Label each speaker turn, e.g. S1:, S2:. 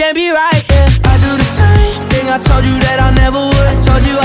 S1: can't be right, yeah. I do the same thing I told you that I never would. I told you